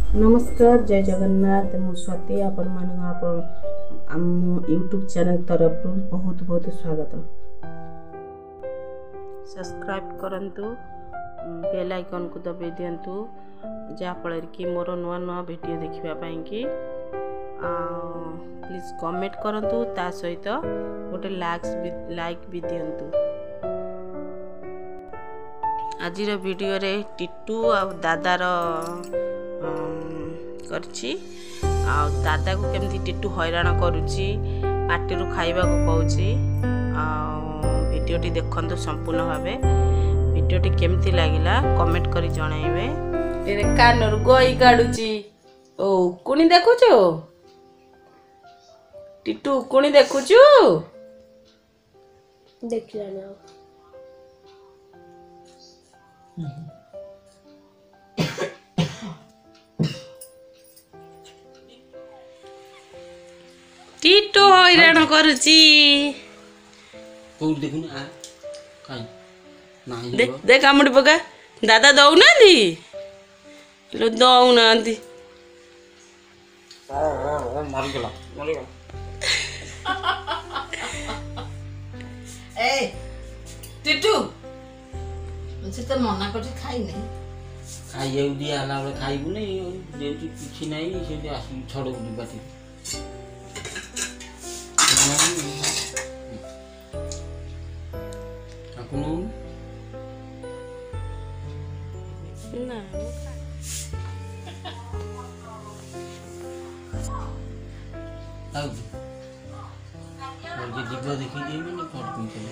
नमस्कार जय जगन्नाथ मु स्वाति आपण यूट्यूब चैनल तरफ बहुत बहुत स्वागत। सब्सक्राइब करंतु बेल आइकन को दबाई दिंतु जहाँफल कि मोर नुआ नुआ वीडियो देखा प्लीज कमेंट करंतु ता सहित गोटे लाइक भी दिंतु। आज वीडियो रे टिटू आ दादार करछि दादा को केमती टिटू हैरान करुछि पार्टी खाइबा को कहूछि। वीडियोटी देखंतु संपूर्ण भावे वीडियोटी केमती लागिला कमेंट करी जणाइबे। तेरे कानर गोई काडुछि ओ कुणी देखुछु टिटू कुणी देखुछु देखला ना टिटू हैरान करुछि देखुन देख कामुड़ी पका दादा दौनांती लो दौनांती ए टिटू मुझे तो मना कर खाई नहीं खाइए दिया आला बेले खाइबु नै जेति किछि नै सेति आसी छड़ो बाटी आकुनु ना आउ जे जीव देखि दे ने पड़ चले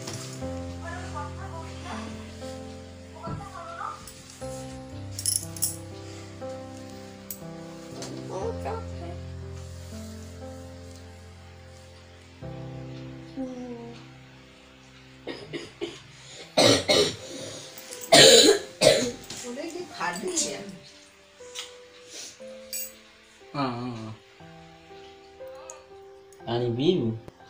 आनी बीबू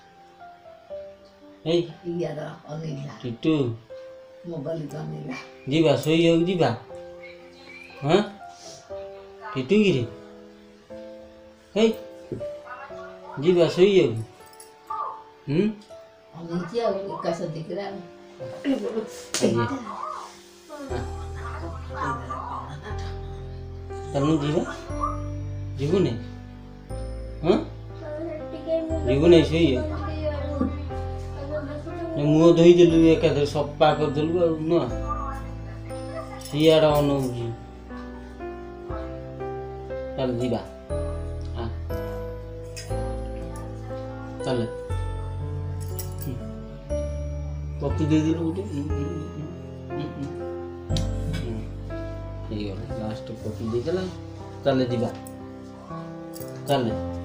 ए यारा अनिला टिटू मोबाइल अनिला जीवा सोई हो जीवा हां टिटू गिरी हे जीवा सोई हो अनिचिया कैसा दिख रहा है तनु जीवा जीवु ने हां जीवु ने सोई हो मुह धोई देलु एकाधर सफा कर देलु आ न सियाड़ा अनौजी चल जीवा हां चल पप्पी दे दिलु गोटे लास्ट पप्पी दे देला चल जीवा चल